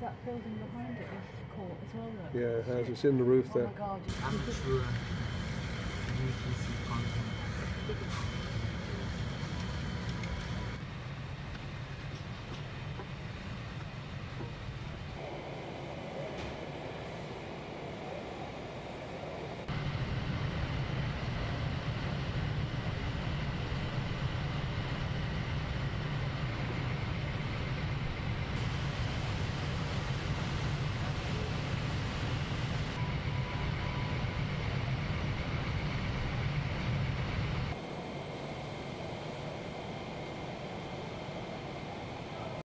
that building behind it is caught as well, though. Yeah, it has. It's in the roof Oh there. my God. Amateur UTC content.